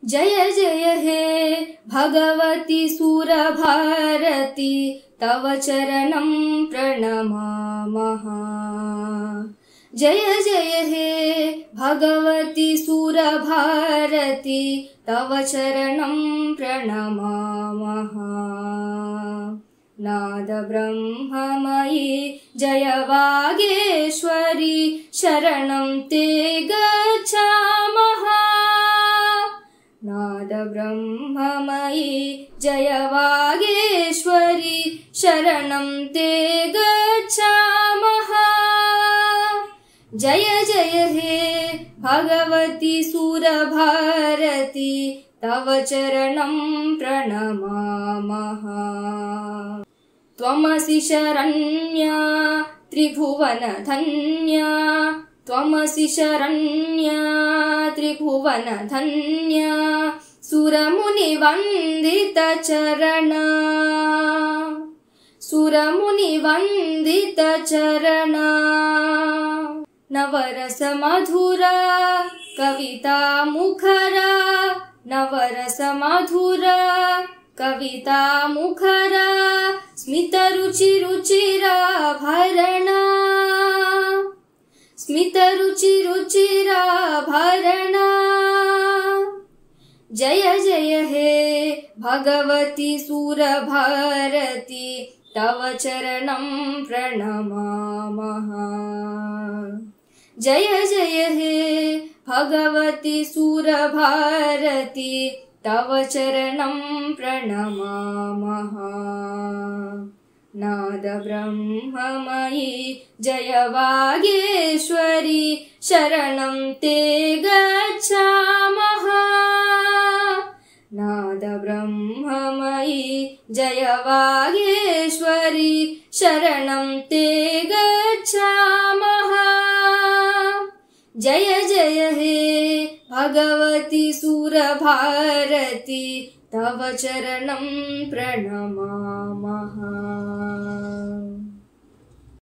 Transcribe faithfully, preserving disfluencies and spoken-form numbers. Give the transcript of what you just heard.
जय जय हे भगवती सुरभारती तव चरणं प्रणमामः। जय जय हे भगवती सुरभारती तव चरणं प्रणमामः। नाद ब्रह्ममयी जय वागेश्वरी शरणं ते गच्छामः। नाद ब्रह्ममयी जय वागेश्वरी शरणं ते गच्छामः। जय जय हे भगवती सुरभारती तव चरणं प्रणमामः। त्वमसि शरण्या त्रिभुवनधन्या त्वमसि शरण्या त्रिभुवनधन्या सुरमुनिवन्दितचरणा सुरमुनिवन्दितचरणा। नवरस मधुरा कविता मुखरा नवरस मधुरा कविता मुखरा स्मितरुचिरुचिराभरणा स्मितरुचिरुचिराभरणा। जय जय हे भगवती सुरभारती तव चरणं प्रणमामः। जय जय हे भगवती सुरभारती तव चरणं प्रणमामः। नाद ब्रह्ममयी जय वागेश्वरी शरणं ते गच्छामः। नाद ब्रह्ममयी जय वागेश्वरी शरणं ते गच्छामः। जय जय हे भगवती सुरभारती तव चरणं प्रणमामः।